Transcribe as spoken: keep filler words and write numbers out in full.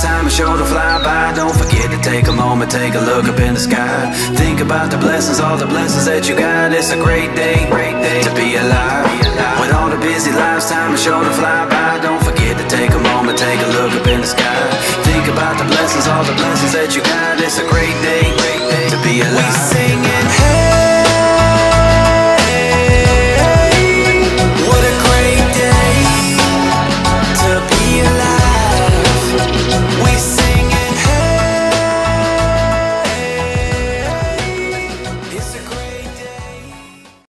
lifetime is sure to fly by. Don't forget to take a moment, take a look up in the sky. Think about the blessings, all the blessings that you got. It's a great day, great day to be alive. With all the busy lives, time is sure to fly by. Don't forget to take a moment, take a look up in the sky. Think about the blessings, all the blessings that you got. It's a great day, great day to be alive. We sing it.